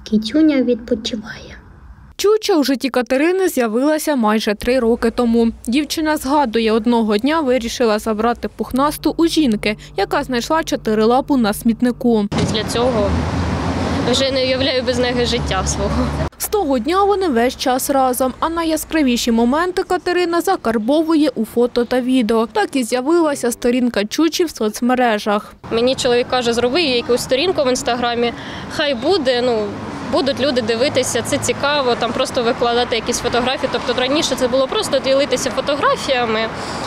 Кітюня відпочиває. Чуча у житті Катерини з'явилася майже 3 роки тому. Дівчина згадує, одного дня вирішила забрати пухнасту у жінки, яка знайшла 4-лапу на смітнику. Після цього вже не уявляю без неї життя свого. З того дня вони весь час разом, а найяскравіші моменти Катерина закарбовує у фото та відео. Так і з'явилася сторінка Чучі в соцмережах. Мені чоловік каже, зроби якусь сторінку в Інстаграмі, хай буде, будуть люди дивитися, це цікаво, там просто викладати якісь фотографії. Тобто раніше це було просто ділитися фотографіями,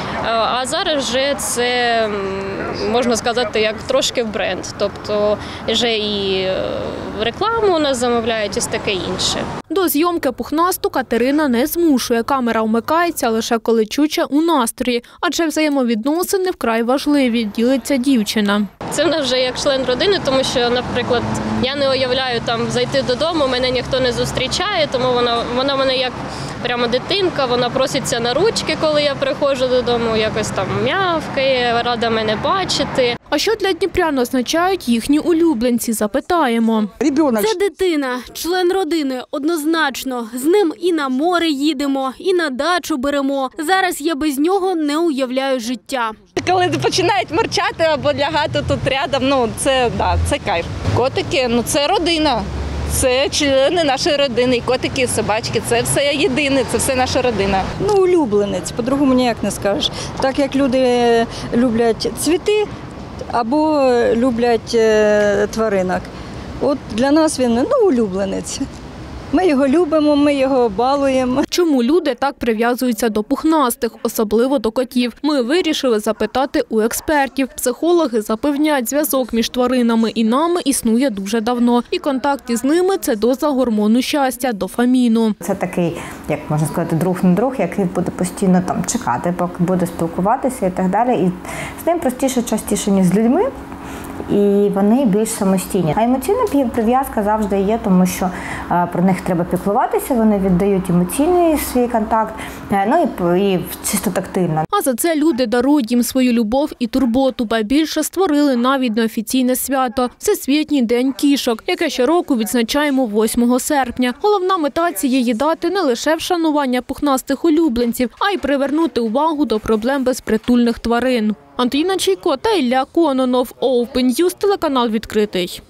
а зараз вже це, можна сказати, як трошки в бренд. Тобто вже і рекламу у нас замовляють і таке інше. До зйомки пухнасту Катерина не змушує. Камера вмикається лише коли Чуча у настрої, адже взаємовідносини вкрай важливі, ділиться дівчина. Це в нас вже як член родини, тому що, наприклад, я не уявляю там зайти додому, мене ніхто не зустрічає, тому вона мене як прямо дитинка, вона проситься на ручки, коли я приходжу додому, якось там м'явкає, рада мене бачити. А що для дніпрян означають їхні улюбленці, запитаємо. Це дитина, член родини, однозначно. З ним і на море їдемо, і на дачу беремо. Зараз я без нього не уявляю життя. Коли починають мурчати або лягати тут рядом, це кайф. Котики, це родина. Це члени нашої родини, і котики, і собачки, це все єдине, це все наша родина. Улюбленець, по-другому ніяк не скажеш. Так як люди люблять цвіти або люблять тваринок. От для нас він улюбленець. Ми його любимо, ми його балуємо. Чому люди так прив'язуються до пухнастих, особливо до котів? Ми вирішили запитати у експертів. Психологи запевняють, зв'язок між тваринами і нами існує дуже давно. І контакт із ними – це доза гормону щастя, дофаміну. Це такий, як можна сказати, друг на друг, який буде постійно чекати, поки буде спілкуватися і так далі. І з ним простіше, частіше, ніж з людьми. І вони більш самостійні. А емоційна прив'язка завжди є, тому що про них треба піклуватися, вони віддають емоційний свій контакт, і чисто тактильно. А за це люди дарують їм свою любов і турботу, ба більше створили навіть неофіційне свято – Всесвітній день кішок, яке щороку відзначаємо 8 серпня. Головна мета цієї дати – не лише вшанування пухнастих улюбленців, а й привернути увагу до проблем безпритульних тварин. Антоніна Чайко та Ілля Кононов. Open News, телеканал «Відкритий».